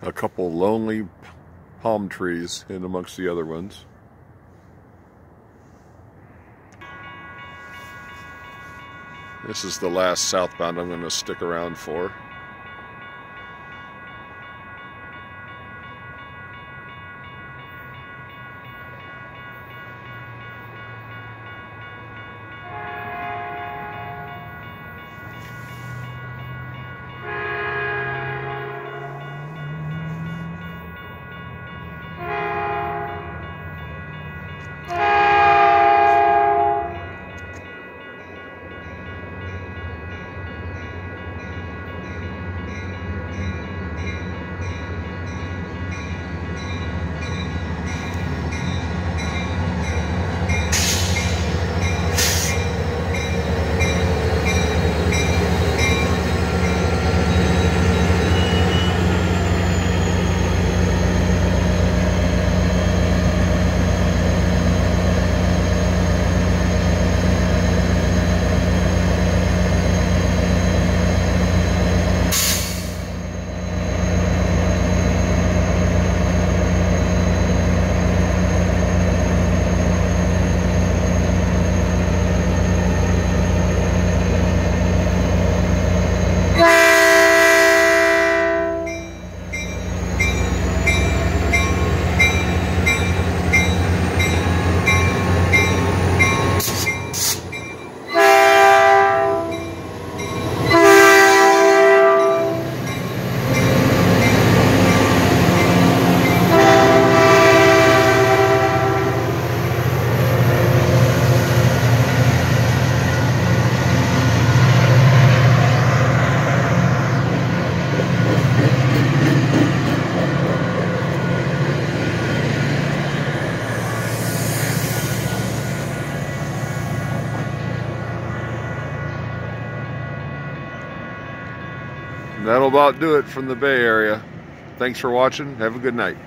a couple lonely palm trees in amongst the other ones. This is the last southbound I'm going to stick around for. That'll about do it from the Bay Area. Thanks for watching. Have a good night.